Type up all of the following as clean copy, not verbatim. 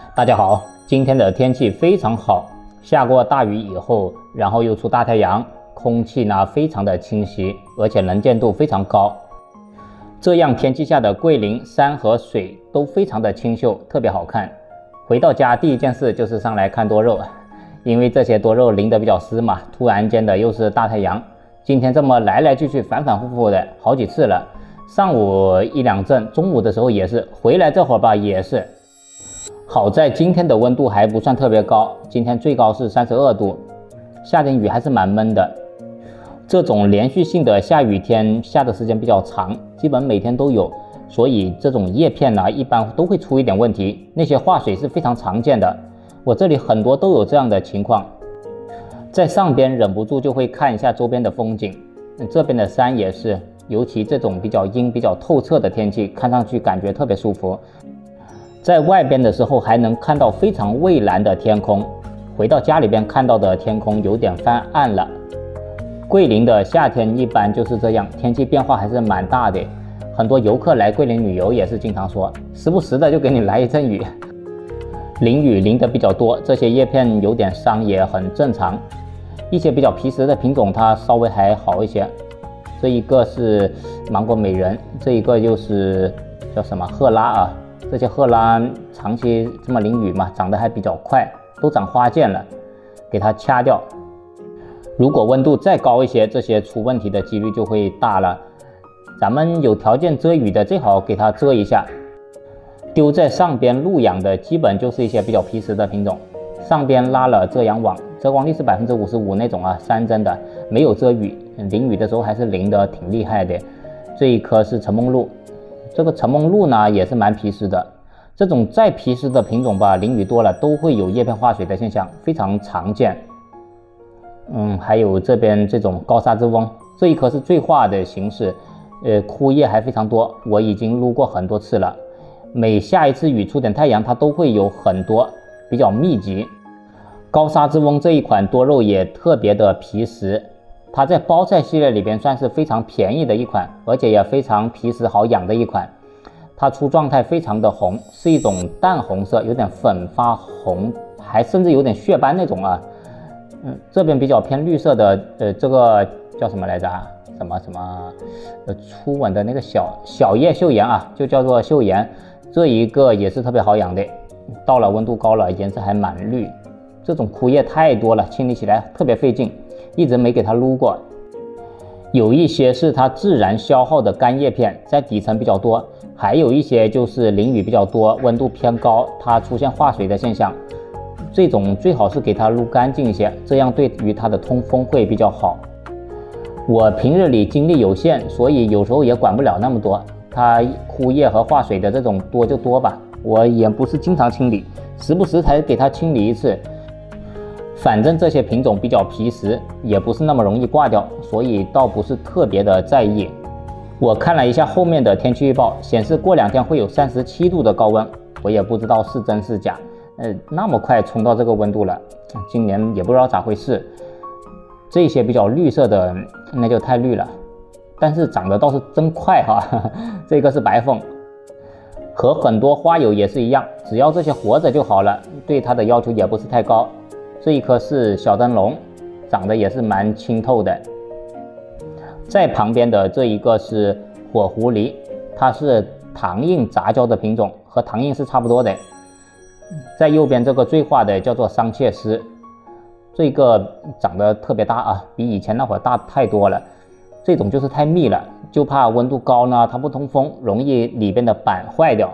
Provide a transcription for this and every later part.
大家好，今天的天气非常好，下过大雨以后，然后又出大太阳，空气呢非常的清晰，而且能见度非常高。这样天气下的桂林山和水都非常的清秀，特别好看。回到家第一件事就是上来看多肉，因为这些多肉淋得比较湿嘛，突然间的又是大太阳，今天这么来来去去反反复复的好几次了。上午一两阵，中午的时候也是，回来这会儿吧也是。好在今天的温度还不算特别高，今天最高是32度，下点雨还是蛮闷的。这种连续性的下雨天下的时间比较长，基本每天都有，所以这种叶片呢一般都会出一点问题，那些化水是非常常见的。我这里很多都有这样的情况，在上边忍不住就会看一下周边的风景，这边的山也是，尤其这种比较阴比较透彻的天气，看上去感觉特别舒服。在外边的时候还能看到非常蔚蓝的天空，回到家里边看到的天空有点泛暗了。桂林的夏天一般就是这样，天气变化还是蛮大的，很多游客来桂林旅游也是经常说，时不时的就给你来一阵雨。淋雨淋得比较多，这些叶片有点伤也很正常。一些比较皮实的品种它稍微还好一些，这一个是芒果美人，这一个就是叫什么赫拉啊。这些赫拉长期这么淋雨嘛，长得还比较快，都长花剑了，给它掐掉。如果温度再高一些，这些出问题的几率就会大了。咱们有条件遮雨的，最好给它遮一下。丢在上边露养的，基本就是一些比较皮实的品种，上边拉了遮阳网，遮光率是55%那种啊，3针的，没有遮雨，淋雨的时候还是淋得挺厉害的。这一颗是陈梦露。这个陈梦露呢也是蛮皮实的，这种再皮实的品种吧，淋雨多了都会有叶片化水的现象，非常常见。还有这边这种高沙之翁，这一颗是最化的形式，枯叶还非常多，我已经撸过很多次了。每下一次雨出点太阳，它都会有很多，比较密集。高沙之翁这一款多肉也特别的皮实。它在包菜系列里边算是非常便宜的一款，而且也非常皮实好养的一款。它出状态非常的红，是一种淡红色，有点粉发红，还甚至有点血斑那种啊。这边比较偏绿色的，这个叫什么来着啊？什么初吻的那个小叶秀妍啊，就叫做秀妍。这一个也是特别好养的，到了温度高了，颜色还蛮绿。这种枯叶太多了，清理起来特别费劲。一直没给它撸过，有一些是它自然消耗的干叶片，在底层比较多，还有一些就是淋雨比较多，温度偏高，它出现化水的现象。这种最好是给它撸干净一些，这样对于它的通风会比较好。我平日里精力有限，所以有时候也管不了那么多，它枯叶和化水的这种多就多吧，我也不是经常清理，时不时才给它清理一次。反正这些品种比较皮实，也不是那么容易挂掉，所以倒不是特别的在意。我看了一下后面的天气预报，显示过2天会有37度的高温，我也不知道是真是假。那么快冲到这个温度了，今年也不知道咋回事。这些比较绿色的那就太绿了，但是长得倒是真快哈。这个是白凤，和很多花友也是一样，只要这些活着就好了，对它的要求也不是太高。这一颗是小灯笼，长得也是蛮清透的。在旁边的这一个是火狐狸，它是唐印杂交的品种，和唐印是差不多的。在右边这个最化的叫做桑切斯，这个长得特别大啊，比以前那会儿大太多了。这种就是太密了，就怕温度高呢，它不通风，容易里边的板坏掉。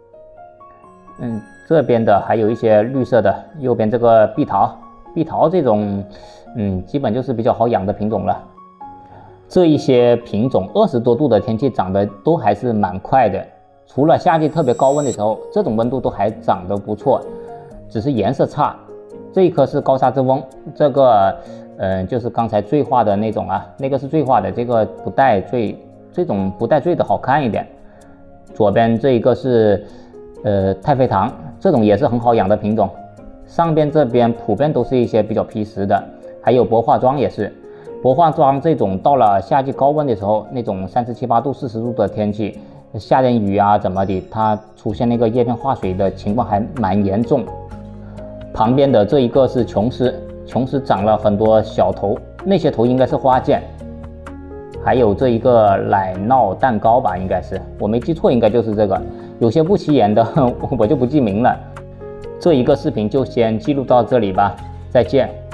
这边的还有一些绿色的，右边这个碧桃这种，基本就是比较好养的品种了。这一些品种20多度的天气长得都还是蛮快的，除了夏季特别高温的时候，这种温度都还长得不错，只是颜色差。这一颗是高沙之翁，这个就是刚才醉化的那种啊，那个是醉化的，这个不带醉，这种不带醉的好看一点。左边这一个是太妃糖，这种也是很好养的品种。上边这边普遍都是一些比较皮实的，还有博化庄也是。博化庄这种到了夏季高温的时候，那种37、8度、40度的天气， 下点雨啊怎么的，它出现那个叶片化水的情况还蛮严重。旁边的这一个是琼丝，琼丝长了很多小头，那些头应该是花剑。还有这一个奶酪蛋糕吧，应该是，我没记错，应该就是这个。有些不起眼的我就不记名了。这一个视频就先记录到这里吧，再见。